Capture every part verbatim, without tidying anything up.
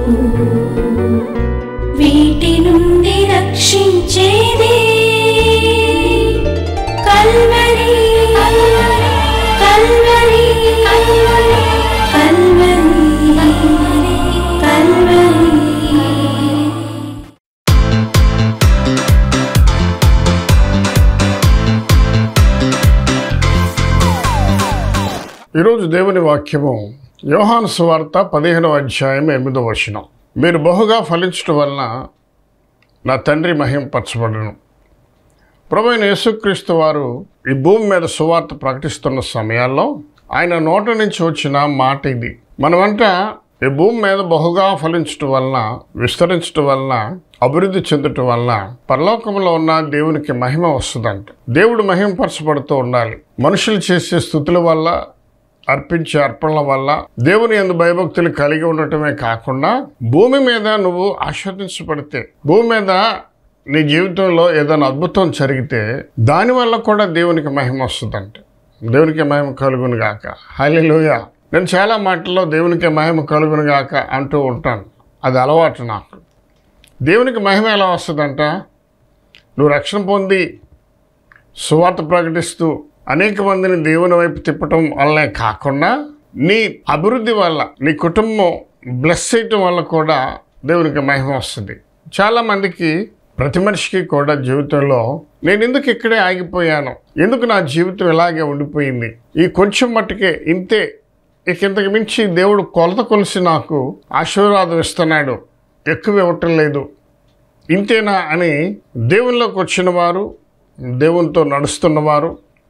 వీటి నుండి రక్షించేది కల్వరి కల్వరి కల్వరి కల్వరి. ఈరోజు దేవుని వాక్యము యోహాను సువార్త పదిహేనవ అధ్యాయం ఎనిమిదవ వచనం. మీరు బహుగా ఫలించడం వలన నా తండ్రి మహింపరచబడును. ప్రభువైన యేసుక్రీస్తు వారు ఈ భూమి మీద సువార్త ప్రకటిస్తున్న సమయాల్లో ఆయన నోట నుంచి వచ్చిన మాట ఇది. మనమంతా ఈ భూమి మీద బహుగా ఫలించడం వలన, విస్తరించడం వలన, అభివృద్ధి చెందటం వలన పరలోకంలో ఉన్న దేవునికి మహిమ వస్తుందంట. దేవుడు మహింపరచబడుతూ ఉండాలి. మనుషులు చేసే స్థుతుల వల్ల, అర్పించే అర్పణల వల్ల దేవుని యందు భయభక్తులు కలిగి ఉండటమే కాకుండా భూమి మీద నువ్వు ఆస్వాదించబడితే, భూమి మీద నీ జీవితంలో ఏదైనా అద్భుతం జరిగితే దానివల్ల కూడా దేవునికి మహిమ వస్తుందంట. దేవునికి మహిమ కలుగును గాక. హల్లెలూయా. నేను చాలా మాటల్లో దేవునికి మహిమ కలుగును గాక అంటూ ఉంటాను. అది అలవాటు నాకు. దేవునికి మహిమ ఎలా వస్తుందంట? నువ్వు రక్షణ పొంది సువార్త ప్రకటిస్తూ అనేక మందిని దేవుని వైపు తిప్పటం వల్లనే కాకుండా నీ అభివృద్ధి వల్ల, నీ కుటుంబం బ్లెస్ చేయటం వల్ల కూడా దేవునికి మహిమ వస్తుంది. చాలామందికి, ప్రతి మనిషికి కూడా జీవితంలో నేను ఎందుకు ఇక్కడే ఆగిపోయాను, ఎందుకు నా జీవితం ఇలాగే ఉండిపోయింది, ఈ కొంచెం మట్టుకే ఇంతే, ఇక ఇంతకు మించి దేవుడు కొలత కొలిసి నాకు ఆశీర్వాదం ఇస్తున్నాడు, ఎక్కువ ఇవ్వటం లేదు, ఇంతేనా అని దేవునిలోకి వచ్చిన వారు, దేవునితో నడుస్తున్నవారు,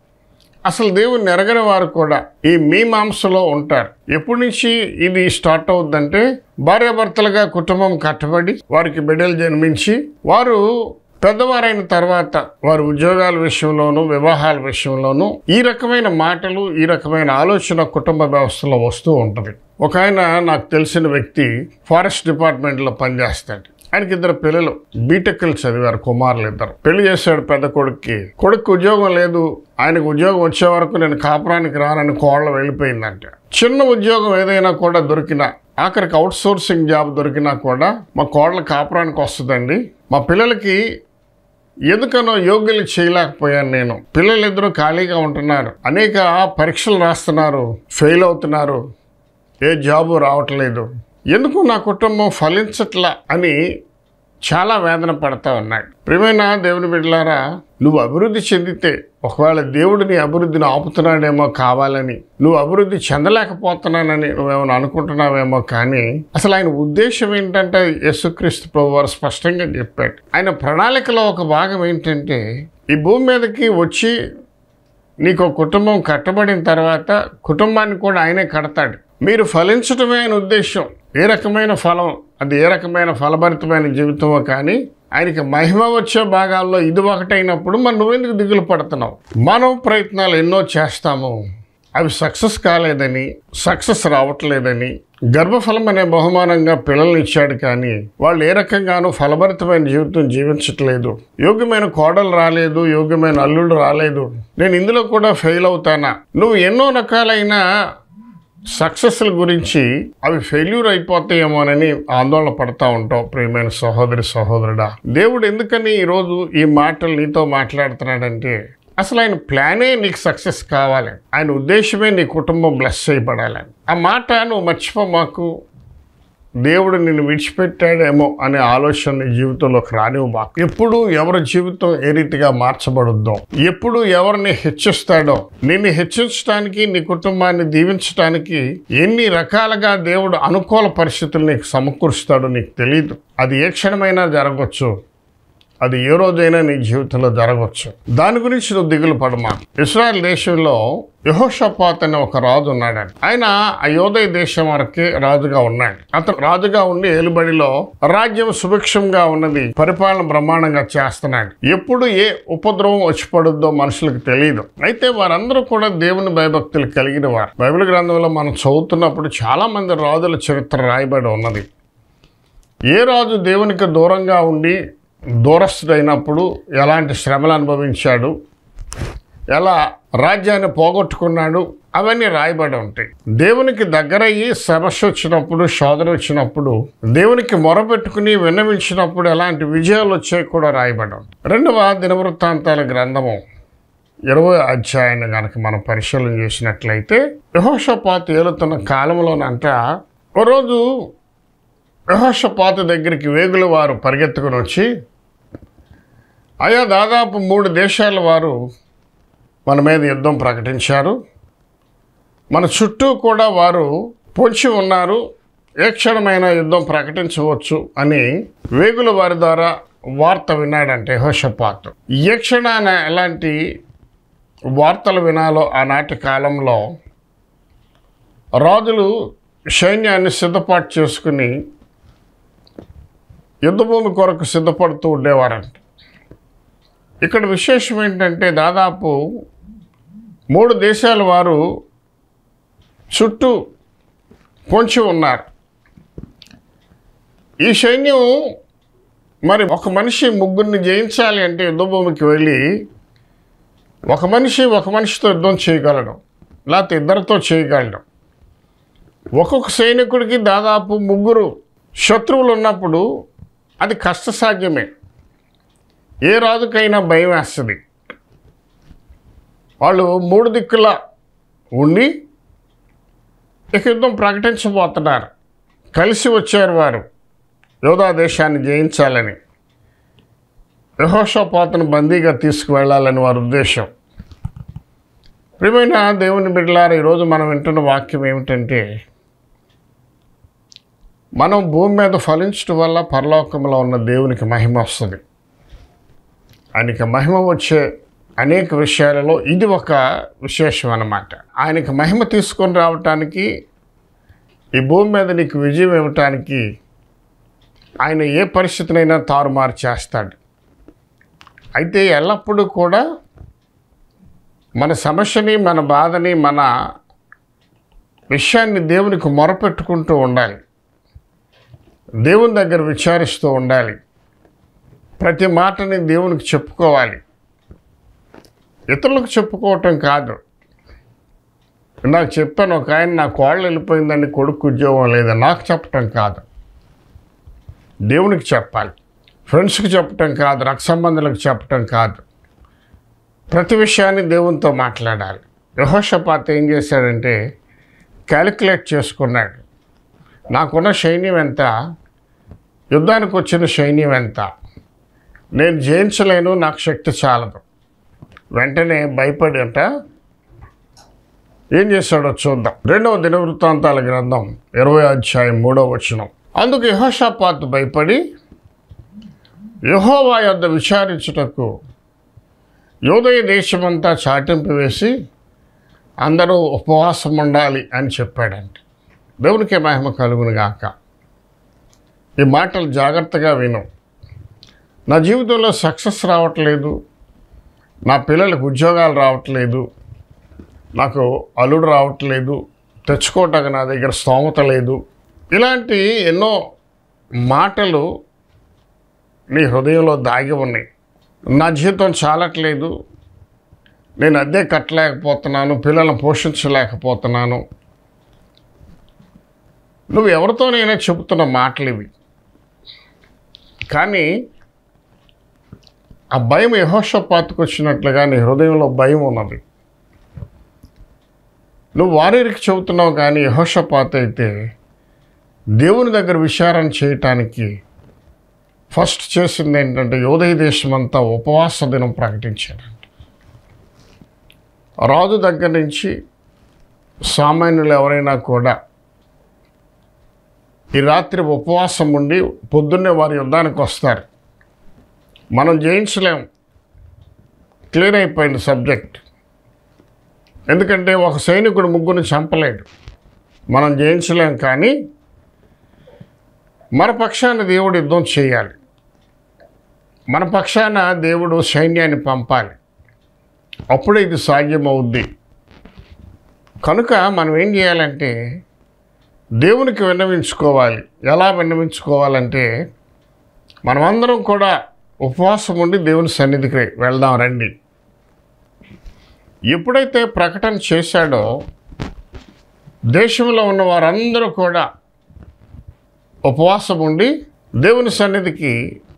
అసలు దేవుని ఎరగని వారు కూడా ఈ మీ మాంసంలో ఉంటారు. ఎప్పటి నుంచి ఇది స్టార్ట్ అవుద్దంటే, భార్యాభర్తలుగా కుటుంబం కట్టబడి వారికి బిడ్డలు జన్మించి వారు పెద్దవారైన తర్వాత వారి ఉద్యోగాల విషయంలోనూ, వివాహాల విషయంలోనూ ఈ రకమైన మాటలు, ఈ రకమైన ఆలోచన కుటుంబ వ్యవస్థలో వస్తూ ఉంటుంది. ఒక ఆయన నాకు తెలిసిన వ్యక్తి ఫారెస్ట్ డిపార్ట్మెంట్లో పనిచేస్తాడు. ఆయనకి ఇద్దరు పిల్లలు బీటెక్లు చదివారు, కుమారులు ఇద్దరు. పెళ్లి చేశాడు పెద్ద కొడుక్కి. కొడుకు ఉద్యోగం లేదు. ఆయనకు ఉద్యోగం వచ్చే వరకు నేను కాపురానికి రానని కోడలు వెళ్ళిపోయిందంట. చిన్న ఉద్యోగం ఏదైనా కూడా దొరికినా, ఆఖరికి అవుట్ సోర్సింగ్ జాబ్ దొరికినా కూడా మా కోడలు కాపురానికి వస్తుందండి, మా పిల్లలకి ఎందుకనో యోగ్యులు చేయలేకపోయాను నేను, పిల్లలిద్దరూ ఖాళీగా ఉంటున్నారు, అనేక పరీక్షలు రాస్తున్నారు, ఫెయిల్ అవుతున్నారు, ఏ జాబు రావట్లేదు, ఎందుకు నా కుటుంబం ఫలించట్లా అని చాలా వేదన పడతా ఉన్నాడు. ప్రియమైన దేవుని బిడ్డలారా, నువ్వు అభివృద్ధి చెందితే, ఒకవేళ దేవుడు నీ అభివృద్ధిని ఆపుతున్నాడేమో కావాలని, నువ్వు అభివృద్ధి చెందలేకపోతున్నానని నువ్వేమైనా అనుకుంటున్నావేమో, కానీ అసలు ఆయన ఉద్దేశం ఏంటంటే యేసుక్రీస్తు ప్రభువారు స్పష్టంగా చెప్పాడు. ఆయన ప్రణాళికలో ఒక భాగం ఏంటంటే, ఈ భూమి మీదకి వచ్చి నీకు కుటుంబం కట్టబడిన తర్వాత కుటుంబాన్ని కూడా ఆయనే కడతాడు. మీరు ఫలించటమే ఆయన ఉద్దేశం. ఏ రకమైన ఫలం, అది ఏ రకమైన ఫలభరితమైన జీవితమో కానీ ఆయనకి మహిమ వచ్చే భాగాల్లో ఇది ఒకటైనప్పుడు మరి నువ్వెందుకు దిగులు పడుతున్నావు? మనం ప్రయత్నాలు ఎన్నో చేస్తాము, అవి సక్సెస్ కాలేదని, సక్సెస్ రావట్లేదని, గర్భఫలం అనే బహుమానంగా పిల్లల్ని ఇచ్చాడు కానీ వాళ్ళు ఏ రకంగానూ ఫలభరితమైన జీవితం జీవించట్లేదు, యోగ్యమైన కోడలు రాలేదు, యోగ్యమైన అల్లుడు రాలేదు, నేను ఇందులో కూడా ఫెయిల్ అవుతానా, నువ్వు ఎన్నో రకాలైన సక్సెస్ల గురించి అవి ఫెయిల్యూర్ అయిపోతాయేమోనని ఆందోళన పడతా ఉంటావు. ప్రియమైన సహోదరి సహోదరుడా, దేవుడు ఎందుకని ఈరోజు ఈ మాటలు నీతో మాట్లాడుతున్నాడంటే, అసలు ఆయన ప్లానే నీకు సక్సెస్ కావాలి, ఆయన ఉద్దేశమే నీ కుటుంబం బ్లెస్ చేయబడాలని. ఆ మాట నువ్వు మర్చిపో. మాకు దేవుడు నిన్ను విడిచిపెట్టాడేమో అనే ఆలోచన నీ జీవితంలోకి రానివ్వు మాకు. ఎప్పుడు ఎవరి జీవితం ఏ రీతిగా మార్చబడుద్దో, ఎప్పుడు ఎవరిని హెచ్చిస్తాడో, నిన్ను హెచ్చించడానికి, నీ కుటుంబాన్ని దీవించడానికి ఎన్ని రకాలుగా దేవుడు అనుకూల పరిస్థితులు నీకు సమకూరుస్తాడో నీకు తెలియదు. అది ఏ క్షణమైనా జరగవచ్చు, అది ఏ రోజైనా నీ జీవితంలో జరగవచ్చు. దాని గురించి నువ్వు దిగులు పడమా. ఇశ్రాయేల్ దేశంలో యెహోషాపాతు అనే ఒక రాజు ఉన్నాడు. ఆయన అయోధ్య దేశం వరకే రాజుగా ఉన్నాడు. అతను రాజుగా ఉండి ఏలుబడిలో రాజ్యం సుభిక్షంగా ఉన్నది, పరిపాలన బ్రహ్మాండంగా చేస్తున్నాడు. ఎప్పుడు ఏ ఉపద్రవం వచ్చి పడుద్దో మనుషులకు తెలియదు. అయితే వారందరూ కూడా దేవుని భయభక్తులు కలిగిన వారు. బైబిల్ గ్రంథంలో మనం చదువుతున్నప్పుడు చాలా మంది రాజుల చరిత్ర రాయబడి ఉన్నది. ఏ రాజు దేవునికి దూరంగా ఉండి దూరస్తుడైనప్పుడు ఎలాంటి శ్రమలు అనుభవించాడు, ఎలా రాజ్యాన్ని పోగొట్టుకున్నాడు అవన్నీ రాయబడి ఉంటాయి. దేవునికి దగ్గరయ్యి సమస్య వచ్చినప్పుడు, శోధన వచ్చినప్పుడు, దేవునికి మొరపెట్టుకుని విన్నవించినప్పుడు ఎలాంటి విజయాలు వచ్చాయి కూడా రాయబడి ఉంటాయి. రెండవ దినవృత్తాంతాల గ్రంథము ఇరవై అధ్యాయాన్ని కనుక మనం పరిశీలన చేసినట్లయితే, యెహోషాపాతు ఏలుతున్న కాలంలోనంట ఓ రోజు యెహోషాపాతు దగ్గరికి వేగుల వారు పరిగెత్తుకుని వచ్చి, అయా దాదాపు మూడు దేశాల వారు మన మీద యుద్ధం ప్రకటించారు, మన చుట్టూ కూడా వారు పొంచి ఉన్నారు, ఏ క్షణమైనా యుద్ధం ప్రకటించవచ్చు అని వేగుల వారి ద్వారా వార్త విన్నాడంటే యెహోషాపాతు. ఏ క్షణాన ఎలాంటి వార్తలు వినాలో ఆనాటి కాలంలో రాజులు సైన్యాన్ని సిద్ధపాటు చేసుకుని యుద్ధభూమి కొరకు సిద్ధపడుతూ ఉండేవారంట. ఇక్కడ విశేషం ఏంటంటే, దాదాపు మూడు దేశాల వారు చుట్టూ పొంచి ఉన్నారు. ఈ సైన్యం మరి ఒక మనిషి ముగ్గురిని జయించాలి అంటే యుద్ధభూమికి వెళ్ళి ఒక మనిషి ఒక మనిషితో యుద్ధం చేయగలడు, లేకపోతే ఇద్దరితో చేయగలడు. ఒక్కొక్క సైనికుడికి దాదాపు ముగ్గురు శత్రువులు ఉన్నప్పుడు అది కష్టసాధ్యమే. ఏ రాజుకైనా భయం వేస్తుంది. వాళ్ళు మూడు దిక్కులా ఉండి ఇక యుద్ధం ప్రకటించబోతున్నారు. కలిసి వచ్చారు వారు యోధా దేశాన్ని జయించాలని, యెహోషాపాతును బందీగా తీసుకువెళ్ళాలని వారి ఉద్దేశం. ప్రియమైన దేవుని బిడ్డలారా, ఈరోజు మనం వింటున్న వాక్యం ఏమిటంటే, మనం భూమి మీద ఫలించడం వల్ల పరలోకంలో ఉన్న దేవునికి మహిమ వస్తుంది. ఆయనకి మహిమ వచ్చే అనేక విషయాలలో ఇది ఒక విశేషం అన్నమాట. ఆయనకి మహిమ తీసుకొని రావటానికి, ఈ భూమి మీద నీకు విజయం ఇవ్వటానికి ఆయన ఏ పరిస్థితినైనా తారుమారు చేస్తాడు. అయితే ఎల్లప్పుడూ కూడా మన సమస్యని, మన బాధని, మన విషయాన్ని దేవునికి మొరపెట్టుకుంటూ ఉండాలి. దేవుని దగ్గర విచారిస్తూ ఉండాలి. ప్రతి మాటని దేవునికి చెప్పుకోవాలి. ఇతరులకు చెప్పుకోవటం కాదు. నాకు చెప్పాను, ఒక ఆయన నా కోళ్ళు వెళ్ళిపోయిందని కొడుకు ఉద్యోగం లేదని నాకు చెప్పటం కాదు, దేవునికి చెప్పాలి. ఫ్రెండ్స్కి చెప్పటం కాదు, రక్త సంబంధులకు చెప్పటం కాదు. ప్రతి విషయాన్ని దేవునితో మాట్లాడాలి. యెహోషాపాతు ఏం చేశాడంటే క్యాలిక్యులేట్ చేసుకున్నాడు. నాకున్న సైన్యం ఎంత, యుద్ధానికి వచ్చిన సైన్యం ఎంత, నేను జయించలేను, నాకు శక్తి చాలదు. వెంటనే భయపడి అంట ఏం చేశాడో చూద్దాం. రెండవ దినవృత్తాంతాల గ్రంథం ఇరవై అధ్యాయం మూడవ వచనం. అందుకు యెహోషాపాతు భయపడి యెహోవా యొద్ద విచారించుటకు యూదయ దేశమంతా చాటింపు వేసి అందరూ ఉపవాసం ఉండాలి అని చెప్పాడంట. దేవునికి మహిమ కలుగును గాక. ఈ మాటలు జాగ్రత్తగా విను. నా జీవితంలో సక్సెస్ రావట్లేదు, నా పిల్లలకు ఉద్యోగాలు రావట్లేదు, నాకు అల్లుడు రావట్లేదు, తెచ్చుకోవటానికి నా దగ్గర స్తోమత లేదు, ఇలాంటి ఎన్నో మాటలు నీ హృదయంలో దాగి ఉన్నాయి. నా జీవితం చాలట్లేదు, నేను అద్దె కట్టలేకపోతున్నాను, పిల్లలను పోషించలేకపోతున్నాను. నువ్వు ఎవరితోనైనా చెబుతున్న మాటలు ఇవి. కానీ ఆ భయం యెహోషాపాతుకు వచ్చినట్లుగా నీ హృదయంలో భయం ఉన్నది. నువ్వు వారికి చెబుతున్నావు, కానీ యెహోషాపాతు అయితే దేవుని దగ్గర విచారణ చేయటానికి ఫస్ట్ చేసింది ఏంటంటే యూదయ దేశం అంతా ఉపవాస దినం ప్రకటించాడంట. రాజు దగ్గర నుంచి సామాన్యులు ఎవరైనా కూడా ఈ రాత్రి ఉపవాసం ఉండి పొద్దున్నే వారి యుద్ధానికి వస్తారు. మనం జయించలేం, క్లియర్ అయిపోయింది సబ్జెక్ట్. ఎందుకంటే ఒక సైనికుడు ముగ్గురిని చంపలేడు, మనం జయించలేం. కానీ మన పక్షాన దేవుడు యుద్ధం చేయాలి, మన పక్షాన దేవుడు సైన్యాన్ని పంపాలి, అప్పుడే ఇది సాధ్యమవుద్ది. కనుక మనం ఏం చేయాలంటే దేవునికి విన్నవించుకోవాలి. ఎలా విన్నవించుకోవాలంటే మనమందరం కూడా ఉపవాసం ఉండి దేవుని సన్నిధికి వెళ్దాం రండి. ఎప్పుడైతే ప్రకటన చేశాడో దేశంలో ఉన్న వారందరూ కూడా ఉపవాసం ఉండి దేవుని సన్నిధికి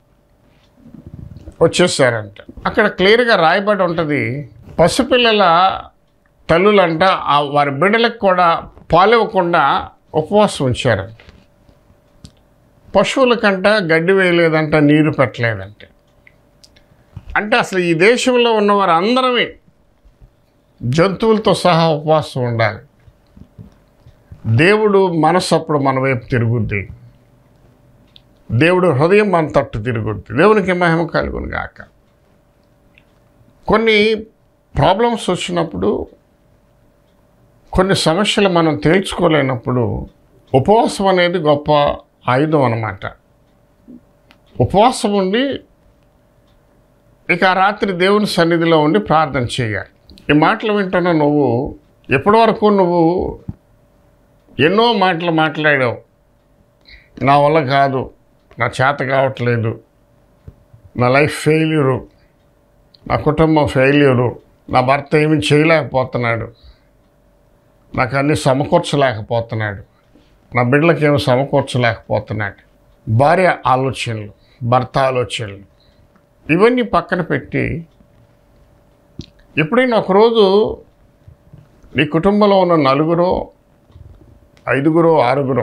వచ్చేసారంట. అక్కడ క్లియర్గా రాయబడి ఉంటుంది, పసిపిల్లల తల్లులంట ఆ వారి బిడ్డలకు కూడా పాలివ్వకుండా ఉపవాసం ఉంచారంట. పశువులకంట గడ్డి వేయలేదంట, నీరు పెట్టలేదంట. అంటే అసలు ఈ దేశంలో ఉన్నవారు అందరమే జంతువులతో సహా ఉపవాసం ఉండాలి. దేవుడు మనసు అప్పుడు మన వైపు తిరుగుద్ది, దేవుడు హృదయం మన తట్టు తిరుగుద్ది. దేవునికి మహిమ కలుగును గాక. కొన్ని ప్రాబ్లమ్స్ వచ్చినప్పుడు, కొన్ని సమస్యలు మనం తేల్చుకోలేనప్పుడు ఉపవాసం అనేది గొప్ప ఆయుధం అన్నమాట. ఉపవాసం ఉండి ఇక ఆ రాత్రి దేవుని సన్నిధిలో ఉండి ప్రార్థన చేయాలి. ఈ మాటలు వింటున్నా నువ్వు ఎప్పటి వరకు నువ్వు ఎన్నో మాటలు మాట్లాడావు, నా వల్ల కాదు, నా చేత కావట్లేదు, నా లైఫ్ ఫెయిల్యూరు, నా కుటుంబం ఫెయిల్యూరు, నా భర్త ఏమి చేయలేకపోతున్నాడు, నాకు అన్నీ సమకూర్చలేకపోతున్నాడు, నా బిడ్డలకి ఏమి సమకూర్చలేకపోతున్నాడు, భార్య ఆలోచనలు, భర్త ఆలోచనలు, ఇవన్నీ పక్కన పెట్టి ఎప్పుడైనా ఒకరోజు నీ కుటుంబంలో ఉన్న నలుగురో ఐదుగురో ఆరుగురో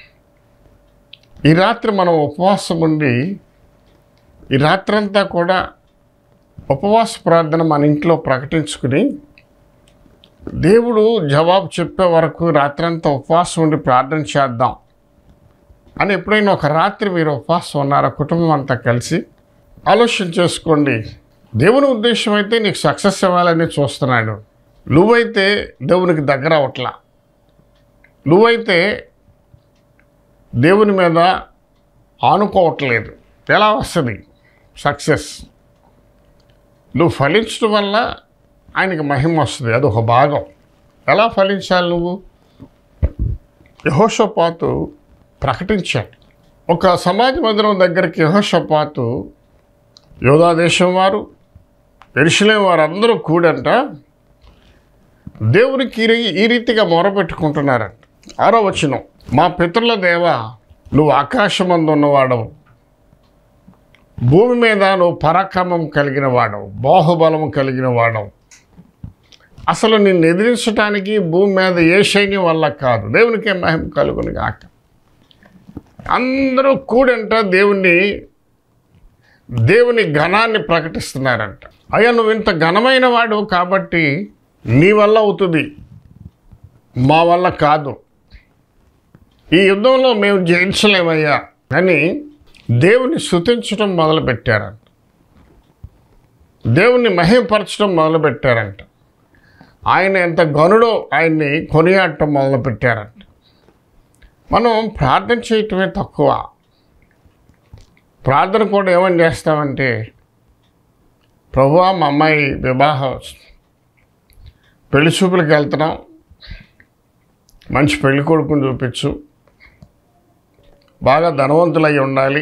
ఈ రాత్రి మనం ఉపవాసం ఉండి ఈ రాత్రంతా కూడా ఉపవాస ప్రార్థన మన ఇంట్లో ప్రకటించుకుని దేవుడు జవాబు చెప్పే వరకు రాత్రంతా ఉపవాసం ఉండి ప్రార్థన చేద్దాం అని ఎప్పుడైనా ఒక రాత్రి మీరు ఉపవాసం ఉన్నారా కుటుంబం అంతా కలిసి ఆలోచన చేసుకోండి. దేవుని ఉద్దేశం అయితే నీకు సక్సెస్ ఇవ్వాలని చూస్తున్నాడు, నువ్వైతే దేవునికి దగ్గర అవట్లా, నువ్వైతే దేవుని మీద ఆనుకోవట్లేదు. ఎలా వస్తుంది సక్సెస్? నువ్వు ఫలించడం వల్ల ఆయనకి మహిమ వస్తుంది, అదొక భాగం. ఎలా ఫలించాలి? నువ్వు యెహోషాపాతు ప్రకటించాడు. ఒక సమాజ మందిరం దగ్గరికి యెహోషాపాతు యోధా దేశం వారు యెరూషలేము వారు అందరూ కూడంట దేవునికి ఈ రీతిగా మొరపెట్టుకుంటున్నారంట. ఆరో వచనం, మా పితరుల దేవా, నువ్వు ఆకాశమందు ఉన్నవాడవు, భూమి మీద నువ్వు పరాక్రమం కలిగిన వాడవు, బాహుబలము కలిగిన వాడవు. అసలు నిన్ను ఎదిరించడానికి భూమి మీద ఏ సైన్యం వల్ల కాదు. దేవునికే మహిమ కలుగును గాక. అందరూ కూడంట దేవుణ్ణి దేవుని ఘనాన్ని ప్రకటిస్తున్నారంట. అయ్యా, నువ్వు ఇంత ఘనమైన వాడు కాబట్టి నీ వల్ల అవుతుంది, మా వల్ల కాదు, ఈ యుద్ధంలో మేము జయించలేమయ్యా అని దేవుని స్తుతించడం మొదలుపెట్టారంట, దేవుణ్ణి మహిమపరచడం మొదలుపెట్టారంట, ఆయన ఎంత గనుడో ఆయన్ని కొనియాడటం మొదలుపెట్టారంట. మనం ప్రార్థన చేయటమే తక్కువ. ప్రార్థన కూడా ఏమని చేస్తామంటే, ప్రభువా మా అమ్మాయి వివాహం పెళ్లి చూపులకు వెళ్తున్నాం, మంచి పెళ్లి కొడుకుని చూపించు, బాగా ధనవంతులై ఉండాలి,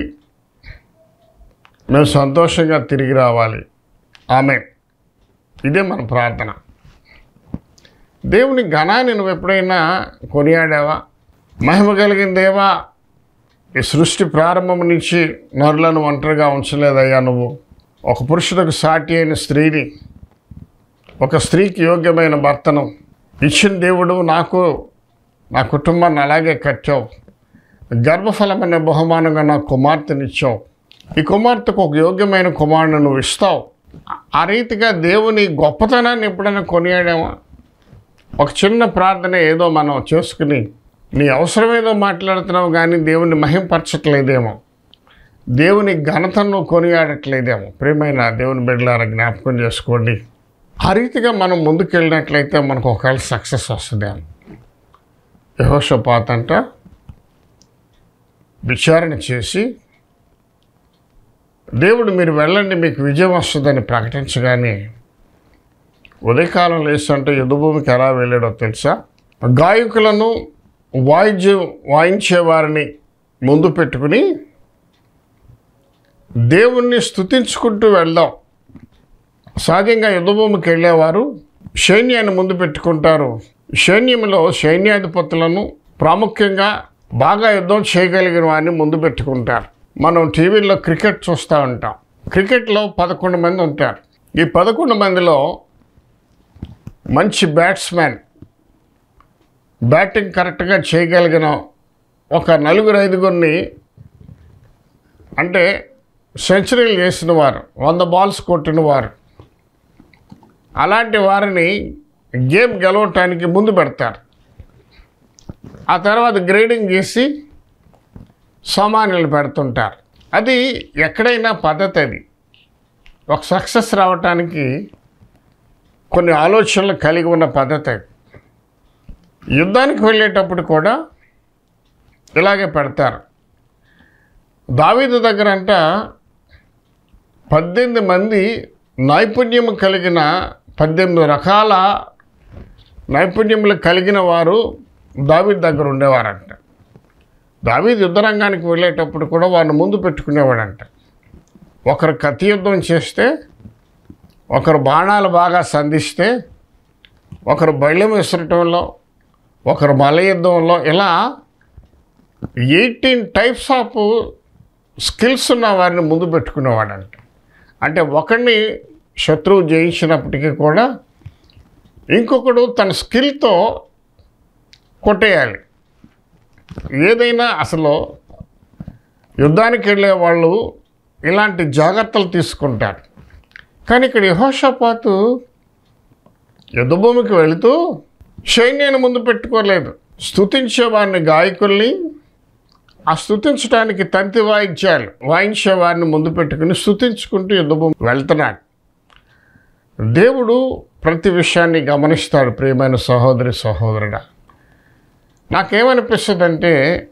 మేము సంతోషంగా తిరిగి రావాలి, ఆమేన్. ఇదే మన ప్రార్థన. దేవుని ఘనాన్ని నువ్వు ఎప్పుడైనా కొనియాడావా? మహిమ కలిగిన దేవా, ఈ సృష్టి ప్రారంభం నుంచి నరులను ఒంటరిగా ఉంచలేదయ్యా, నువ్వు ఒక పురుషుడికి సాటి అయిన స్త్రీని, ఒక స్త్రీకి యోగ్యమైన భర్తను ఇచ్చిన దేవుడు నాకు నా కుటుంబాన్ని అలాగే కట్టావు, గర్భఫలం అనే బహుమానంగా నా కుమార్తెనిచ్చావు, ఈ కుమార్తెకు ఒక యోగ్యమైన కుమారుని నువ్వు ఇస్తావు. ఆ రీతిగా దేవుని గొప్పతనాన్ని ఎప్పుడైనా కొనియాడామా? ఒక చిన్న ప్రార్థన ఏదో మనం చేసుకుని నీ అవసరం ఏదో మాట్లాడుతున్నావు కానీ దేవుని మహింపరచట్లేదేమో, దేవుని ఘనతను కొనియాడట్లేదేమో. ప్రియమైన దేవుని బిడ్డలారా, జ్ఞాపకం చేసుకోండి. ఆ రీతిగా మనం ముందుకెళ్ళినట్లయితే మనకు ఒకవేళ సక్సెస్ వస్తుందేమో. యెహోషాపాతు అంట విచారణ చేసి దేవుడు మీరు వెళ్ళండి మీకు విజయం వస్తుందని ప్రకటించగానే ఉదయకాలం లేస్తుంటే యుద్ధభూమికి ఎలా వెళ్ళాడో తెలుసా? గాయకులను వాయిద్యం వాయించేవారిని ముందు పెట్టుకుని దేవుణ్ణి స్తుతించుకుంటూ వెళ్దాం. సహజంగా యుద్ధభూమికి వెళ్ళేవారు సైన్యాన్ని ముందు పెట్టుకుంటారు, సైన్యంలో సైన్యాధిపతులను ప్రాముఖ్యంగా బాగా యుద్ధం చేయగలిగిన వారిని ముందు పెట్టుకుంటారు. మనం టీవీలో క్రికెట్ చూస్తూ ఉంటాం. క్రికెట్లో పదకొండు మంది ఉంటారు. ఈ పదకొండు మందిలో మంచి బ్యాట్స్మెన్, బ్యాటింగ్ కరెక్ట్గా చేయగలిగిన ఒక నలుగురు ఐదుగురిని, అంటే సెంచరీలు చేసిన వారు, వంద బాల్స్ కొట్టిన వారు, అలాంటి వారిని గేమ్ గెలవటానికి ముందు పెడతారు. ఆ తర్వాత గ్రేడింగ్ చేసి సామాన్యులు పెడుతుంటారు. అది ఎక్కడైనా పద్ధతి. అది ఒక సక్సెస్ రావటానికి కొన్ని ఆలోచనలు కలిగి ఉన్న పద్ధతి. యుద్ధానికి వెళ్ళేటప్పుడు కూడా ఇలాగే పెడతారు. దావీదు దగ్గర అంట పద్దెనిమిది మంది నైపుణ్యం కలిగిన పద్దెనిమిది రకాల నైపుణ్యములు కలిగిన వారు దావీదు దగ్గర ఉండేవారంట. దావీదు యుద్ధరంగానికి వెళ్ళేటప్పుడు కూడా వారిని ముందు పెట్టుకునేవాడంట. ఒకరు కత్తి యుద్ధం చేస్తే, ఒకరు బాణాలు బాగా సంధిస్తే, ఒకరు బళ్ళెం విసరటంలో, ఒకరు మల్ల యుద్ధంలో, ఇలా ఎయిటీన్ టైప్స్ ఆఫ్ స్కిల్స్ ఉన్న వారిని ముందు పెట్టుకునేవాడంట. అంటే ఒకరిని శత్రువు జయించినప్పటికీ కూడా ఇంకొకడు తన స్కిల్తో కొట్టేయాలి. ఏదైనా అసలు యుద్ధానికి వెళ్ళే వాళ్ళు ఇలాంటి జాగ్రత్తలు తీసుకుంటారు. కానీ ఇక్కడ యెహోషాపాతు యుద్ధభూమికి వెళుతూ సైన్యాన్ని ముందు పెట్టుకోలేదు. స్తుతించేవారిని, గాయకుల్ని, ఆ స్తుతించడానికి తంతి వాయిద్యాలు వాయించేవారిని ముందు పెట్టుకుని స్తుతించుకుంటూ యుద్ధభూమి వెళ్తున్నాడు. దేవుడు ప్రతి విషయాన్ని గమనిస్తాడు. ప్రియమైన సహోదరి సహోదరుడా, నాకేమనిపిస్తుందంటే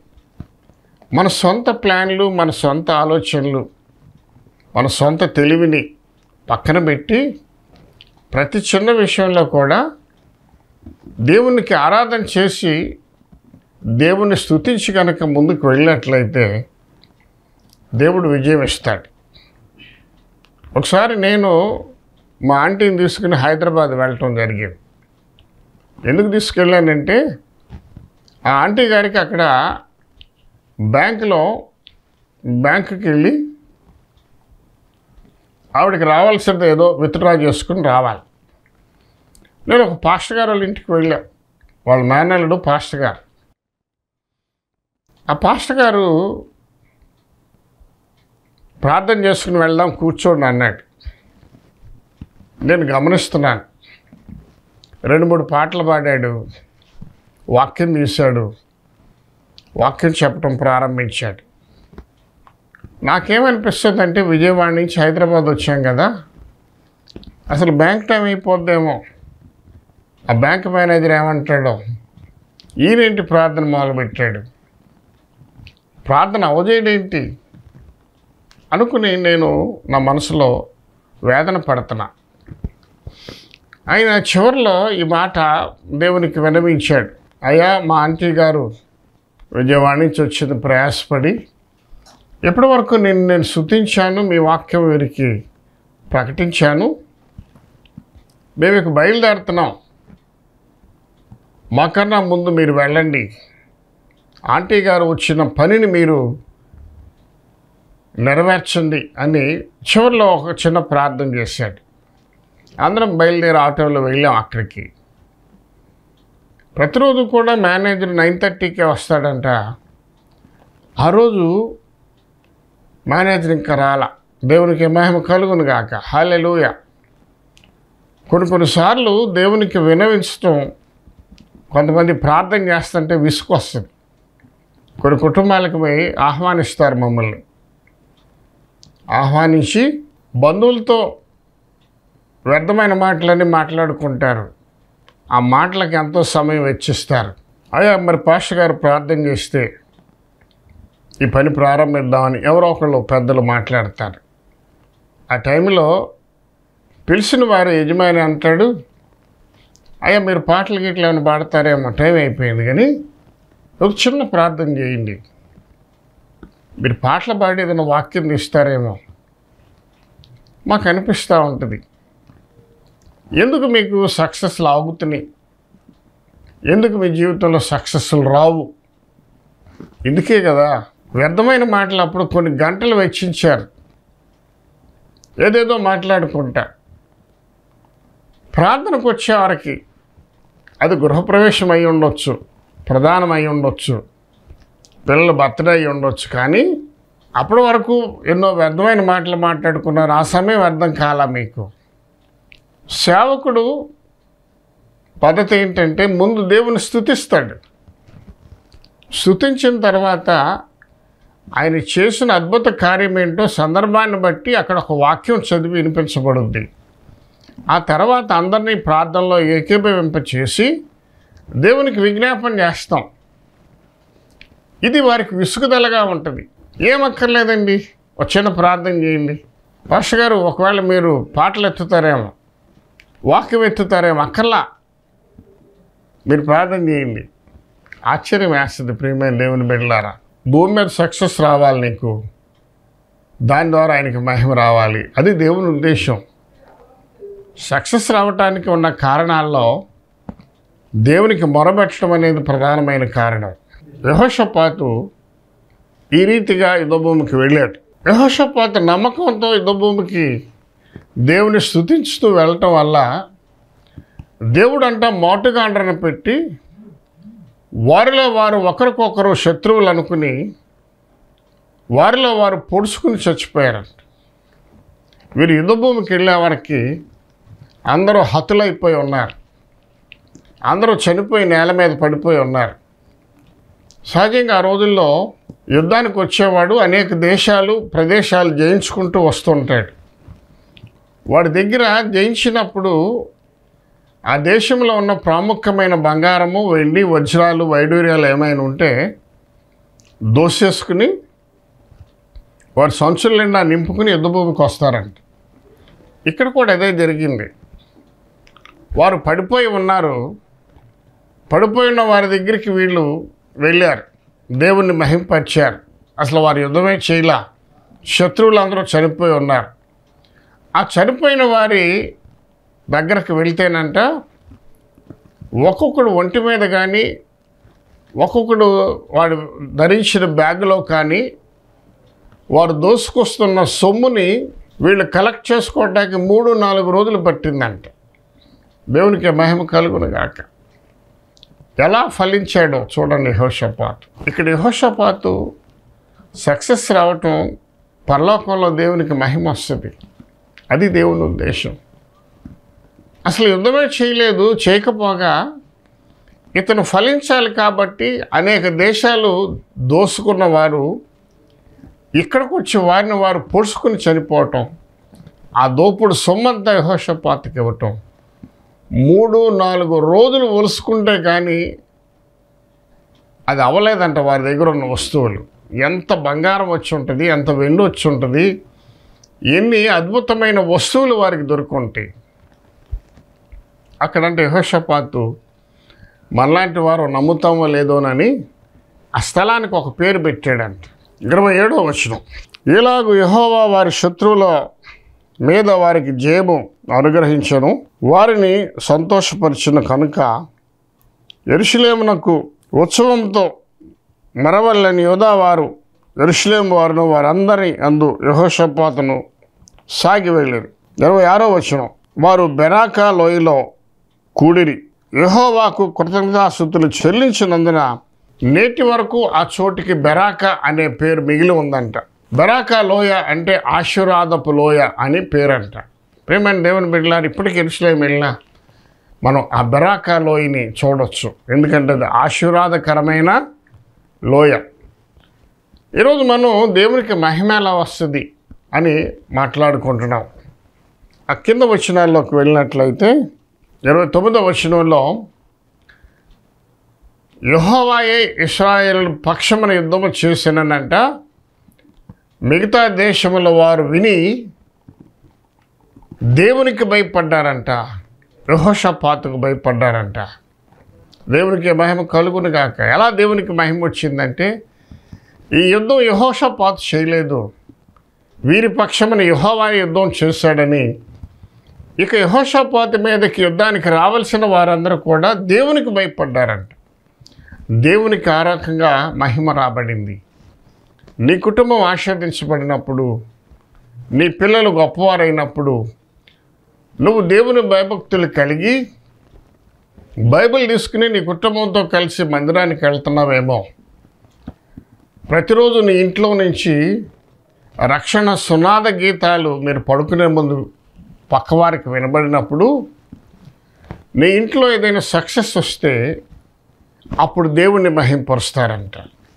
మన సొంత ప్లాన్లు, మన సొంత ఆలోచనలు, మన సొంత తెలివిని పక్కన పెట్టి ప్రతి చిన్న విషయంలో కూడా దేవునికి ఆరాధన చేసి దేవుని స్తుతించి కనుక ముందుకు వెళ్ళినట్లయితే దేవుడు విజయం ఇస్తాడు. ఒకసారి నేను మా ఆంటీని తీసుకుని హైదరాబాద్ వెళ్ళటం జరిగింది. ఎందుకు తీసుకెళ్ళానంటే ఆ ఆంటీ గారికి అక్కడ బ్యాంకులో బ్యాంకుకి వెళ్ళి ఆవిడకి రావాల్సింది ఏదో విత్డ్రా చేసుకుని రావాలి. నేను ఒక పాస్టర్ గారు వాళ్ళ ఇంటికి వెళ్ళాను. వాళ్ళ మేనల్లుడు పాస్టర్ గారు. ఆ పాస్టర్ గారు ప్రార్థన చేసుకుని వెళ్దాం, కూర్చోండి అన్నాడు. నేను గమనిస్తున్నాను. రెండు మూడు పాటలు పాడాడు, వాక్యం తీశాడు, వాక్యం చెప్పడం ప్రారంభించాడు. నాకేమనిపిస్తుంది అంటే విజయవాడ నుంచి హైదరాబాద్ వచ్చాం కదా, అసలు బ్యాంక్ టైం అయిపోద్దేమో, ఆ బ్యాంక్ మేనేజర్ ఏమంటాడో, ఈయనేంటి ప్రార్థన మొదలుపెట్టాడు, ప్రార్థన అవజేయడేంటి అనుకుని నేను నా మనసులో వేదన పడుతున్నా. ఆయన చివరిలో ఈ మాట దేవునికి విన్నవించాడు. అయ్యా, మా ఆంటీ గారు విజయవాడ నుంచి వచ్చింది ప్రయాసపడి, ఎప్పటి వరకు నేను నేను స్తుతించాను, మీ వాక్యం వీరికి ప్రకటించాను, మేము ఇక బయలుదేరుతున్నాం, మాకన్నా ముందు మీరు వెళ్ళండి, ఆంటీ గారు వచ్చిన పనిని మీరు నెరవేర్చండి అని చివరిలో ఒక చిన్న ప్రార్థన చేశాడు. అందరం బయలుదేరి ఆటోలో వెళ్ళాం అక్కడికి. ప్రతిరోజు కూడా మేనేజర్ నైన్ థర్టీకే వస్తాడంట. ఆ రోజు మేనేజర్ ఇంకా రాల. దేవునికి మహిమ కలుగును గాక, హల్లెలూయా. కొన్ని కొన్నిసార్లు దేవునికి వినవించడం, కొంతమంది ప్రార్థన చేస్తుంటే విసుగు వస్తుంది. కొన్ని కుటుంబాలకు పోయి ఆహ్వానిస్తారు మమ్మల్ని. ఆహ్వానించి బంధువులతో వ్యర్థమైన మాటలన్నీ మాట్లాడుకుంటారు. ఆ మాటలకు ఎంతో సమయం వెచ్చిస్తారు. అయ్యా, మరి పాస్టర్ గారు ప్రార్థన చేస్తే ఈ పని ప్రారంభిద్దామని ఎవరో ఒకళ్ళు పెద్దలు మాట్లాడతారు. ఆ టైంలో పిలిచిన వారు యజమాని అంటాడు, అయ్యా మీరు పాటలు గిట్ల ఏమైనా పాడతారేమో, టైం అయిపోయింది, కానీ ఒక చిన్న ప్రార్థన చేయండి, మీరు పాటలు పాడి ఏదైనా వాక్యం తీస్తారేమో. మాకు అనిపిస్తూ ఉంటుంది, ఎందుకు మీకు సక్సెస్లు ఆగుతున్నాయి, ఎందుకు మీ జీవితంలో సక్సెస్లు రావు? ఇందుకే కదా వ్యర్థమైన మాటలు అప్పుడు కొన్ని గంటలు వెచ్చించారు, ఏదేదో మాట్లాడుకుంటా. ప్రార్థనకు వచ్చేవారికి అది గృహప్రవేశం అయి ఉండొచ్చు, ప్రధానం అయి ఉండొచ్చు, పిల్లల బర్త్డే అయి ఉండొచ్చు, కానీ అప్పటి వరకు ఎన్నో వ్యర్థమైన మాటలు మాట్లాడుకున్నారు. ఆ సమయం అర్థం కాలా మీకు. సేవకుడు పద్ధతి ఏంటంటే ముందు దేవుని స్తుతిస్తాడు. స్తుతించిన తర్వాత ఆయన చేసిన అద్భుత కార్యం ఏంటో సందర్భాన్ని బట్టి అక్కడ ఒక వాక్యం చదివి వినిపించబడుద్ది. ఆ తర్వాత అందరినీ ప్రార్థనలో ఏకీభవింపచేసి దేవునికి విజ్ఞాపన చేస్తాం. ఇది వారికి విసుగుదలగా ఉంటుంది. ఏమక్కర్లేదండి, ఒక చిన్న ప్రార్థన చేయండి. పాస్టర్ గారు ఒకవేళ మీరు పాటలు ఎత్తుతారేమో, వాక్యం ఎత్తుతారేమో, అక్కర్లా, మీరు ప్రార్థన చేయండి. ఆశ్చర్యం వేస్తుంది. ప్రియమైన దేవుని బిడ్డలారా, భూమి మీద సక్సెస్ రావాలి నీకు, దాని ద్వారా ఆయనకి మహిమ రావాలి, అది దేవుని ఉద్దేశం. సక్సెస్ రావటానికి ఉన్న కారణాల్లో దేవునికి మొరబెట్టడం అనేది ప్రధానమైన కారణం. యెహోషాపాతు ఈ రీతిగా యుద్ధభూమికి వెళ్ళాడు. యెహోషాపాతు నమ్మకంతో యుద్ధభూమికి దేవుని స్తుతించుతూ వెళ్ళటం వల్ల దేవుడు అంట మోటుగాండ్రను పెట్టి వారిలో వారు ఒకరికొకరు శత్రువులు అనుకుని వారిలో వారు పొడుచుకుని చచ్చిపోయారంట. వీరు యుద్ధభూమికి వెళ్ళే వారికి అందరూ హతులైపోయి ఉన్నారు, అందరూ చనిపోయి నేల మీద పడిపోయి ఉన్నారు. సహజంగా ఆ రోజుల్లో యుద్ధానికి వచ్చేవాడు అనేక దేశాలు ప్రదేశాలు జయించుకుంటూ వస్తుంటాడు. వాడి దగ్గర జయించినప్పుడు ఆ దేశంలో ఉన్న ప్రాముఖ్యమైన బంగారము, వెండి, వజ్రాలు, వైడూర్యాలు ఏమైనా ఉంటే దోసేసుకుని వారి సంచుల నిండా నింపుకుని యుద్ధభూమికి వస్తారంట. ఇక్కడ కూడా అదే జరిగింది. వారు పడిపోయి ఉన్నారు. పడిపోయిన వారి దగ్గరికి వీళ్ళు వెళ్ళారు, దేవుణ్ణి మహింపరిచారు. అసలు వారు యుద్ధమే చేయలా, శత్రువులు అందరూ చనిపోయి ఉన్నారు. ఆ చనిపోయిన వారి దగ్గరకు వెళ్తేనంట ఒక్కొక్కడు ఒంటి మీద కానీ ఒక్కొక్కడు వాడు ధరించిన బ్యాగులో కానీ వారు దోసుకొస్తున్న సొమ్ముని వీళ్ళు కలెక్ట్ చేసుకోవడానికి మూడు నాలుగు రోజులు పట్టిందంట. దేవునికి మహిమ కలుగును గాక. ఎలా ఫలించాడో చూడండి యెహోషాపాతు. ఇక్కడ యెహోషాపాతు సక్సెస్ రావటం, పరలోకంలో దేవునికి మహిమ వస్తుంది, అది దేవుని ఉద్దేశం. అసలు యుద్ధమే చేయలేదు, చేయకపోగా ఇతను ఫలించాలి కాబట్టి అనేక దేశాలు దోసుకున్న వారు ఇక్కడికి వచ్చి వారిని వారు పొడుచుకుని చనిపోవటం, ఆ దోపుడు సొమ్మంతా యెహోషాపాతుకి ఇవ్వటం, మూడు నాలుగు రోజులు ఒలుసుకుంటే కానీ అది అవ్వలేదంట. వారి దగ్గర ఉన్న వస్తువులు ఎంత బంగారం వచ్చి ఉంటుంది, ఎంత వెండి వచ్చి ఉంటుంది, ఎన్ని అద్భుతమైన వస్తువులు వారికి దొరుకుంటాయి. అక్కడంటే యెహోషాపాతు మనలాంటి వారు నమ్ముతామో లేదోనని ఆ స్థలానికి ఒక పేరు పెట్టాడంట. ఇరవై ఏడో వచనం, ఇలాగూ యెహోవా వారి శత్రువుల మీద వారికి జయము అనుగ్రహించను, వారిని సంతోషపరిచిన కనుక యెరూషలేమునకు ఉత్సవంతో మరవల్లని యోధా వారు యెరూషలేము వారును వారందరి అందు యెహోషాపాతును సాగి వెళ్ళారు. ఇరవై ఆరో వచనం, వారు బెరాకా లోయలో కూడిరి, యెహోవాకు కృతజ్ఞతాస్తుతులు చెల్లించినందున నేటి వరకు ఆ చోటికి బెరాకా అనే పేరు మిగిలి ఉందంట. బెరాకా లోయ అంటే ఆశీర్వాదపు లోయ అని పేరంట. ప్రేమైన దేవుని బిడ్డలారు, ఇప్పటికి యెరూషలేము వెళ్ళినా మనం ఆ బెరాకా లోయని చూడవచ్చు, ఎందుకంటే అది ఆశీర్వాదకరమైన లోయ. ఈరోజు మనం దేవునికి మహిమ ఎలా వస్తుంది అని మాట్లాడుకుంటున్నాం. ఆ కింద వచనాల్లోకి వెళ్ళినట్లయితే ఇరవై తొమ్మిదో వచనంలో యెహోవాయే ఇశ్రాయేలు పక్షమున యుద్ధము చేసిననంట, మిగతా దేశముల వారు విని దేవునికి భయపడ్డారంట, యెహోషాపాతుకు భయపడ్డారంట. దేవునికి మహిమ కలుగును గాక. ఎలా దేవునికి మహిమ వచ్చిందంటే ఈ యుద్ధం యెహోషాపాతు చేయలేదు, వీరి పక్షమున యెహోవా యుద్ధం చేశాడని ఇక యెహోషాపాతు మీదకి యుద్ధానికి రావాల్సిన వారందరూ కూడా దేవునికి భయపడ్డారంట. దేవునికి ఆ రకంగా మహిమ రాబడింది. నీ కుటుంబం ఆశీర్వదించబడినప్పుడు, నీ పిల్లలు గొప్పవారైనప్పుడు, నువ్వు దేవుని భయభక్తులు కలిగి బైబిల్ తీసుకుని నీ కుటుంబంతో కలిసి మందిరానికి వెళ్తున్నావేమో. ప్రతిరోజు నీ ఇంట్లో నుంచి రక్షణ సునాద గీతాలు మీరు పడుకునే ముందు పక్కవారికి వినబడినప్పుడు, నీ ఇంట్లో ఏదైనా సక్సెస్ వస్తే అప్పుడు దేవుణ్ణి మహింపరుస్తారంట.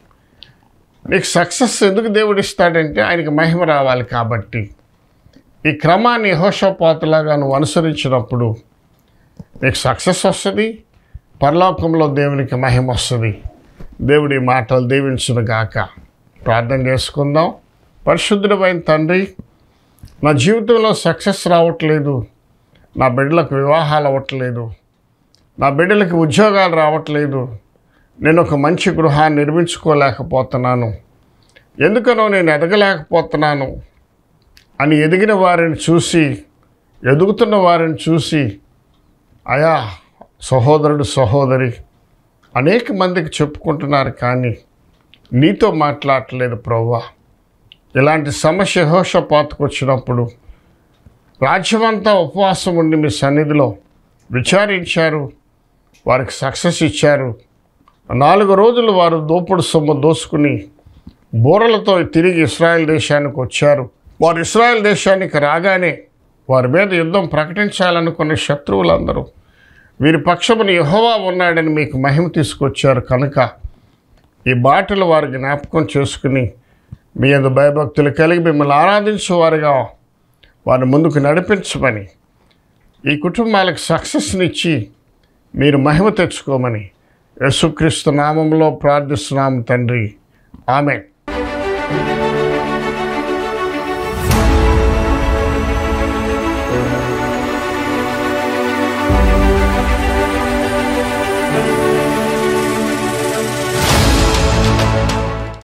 నీకు సక్సెస్ ఎందుకు దేవుడు ఇస్తాడంటే ఆయనకి మహిమ రావాలి కాబట్టి. ఈ క్రమాన్ని యెహోషాపాతులాగా నువ్వు అనుసరించినప్పుడు నీకు సక్సెస్ వస్తుంది, పరలోకంలో దేవునికి మహిమ వస్తుంది. దేవుడి మాటలు దీవించును గాక. ప్రార్థన చేసుకుందాం. పరిశుద్ధుడైన తండ్రి, నా జీవితంలో సక్సెస్ రావట్లేదు, నా బిడ్డలకు వివాహాలు అవ్వట్లేదు, నా బిడ్డలకి ఉద్యోగాలు రావట్లేదు, నేను ఒక మంచి గృహాన్ని నిర్మించుకోలేకపోతున్నాను, ఎందుకనో నేను ఎదగలేకపోతున్నాను అని ఎదిగిన వారిని చూసి, ఎదుగుతున్న వారిని చూసి, అయా సహోదరుడు సహోదరి అనేక మందికి చెప్పుకుంటున్నారు, కానీ నీతో మాట్లాడట్లేదు ప్రభువా. ఇలాంటి సమస్య యెహోషాపాతుకు వచ్చినప్పుడు రాజ్యమంతా ఉపవాసం ఉండి మీ సన్నిధిలో విచారించారు, వారికి సక్సెస్ ఇచ్చారు. నాలుగు రోజులు వారు దోపుడు సొమ్ము దోసుకుని బూరలతో తిరిగి ఇశ్రాయేల్ దేశానికి వచ్చారు. వారు ఇశ్రాయేల్ దేశానికి రాగానే వారి మీద యుద్ధం ప్రకటించాలనుకున్న శత్రువులందరూ వీరి పక్షమున యెహోవా ఉన్నాడని మీకు మహిమ తీసుకొచ్చారు కనుక ఈ బాటలు వారు జ్ఞాపకం చేసుకుని మీ యందు భయభక్తులు కలిగి మిమ్మల్ని ఆరాధించేవారుగా వారిని ముందుకు నడిపించమని, ఈ కుటుంబాలకు సక్సెస్నిచ్చి మీరు మహిమ తెచ్చుకోమని యేసుక్రీస్తు నామంలో ప్రార్థిస్తున్నాము తండ్రి. ఆమేన్.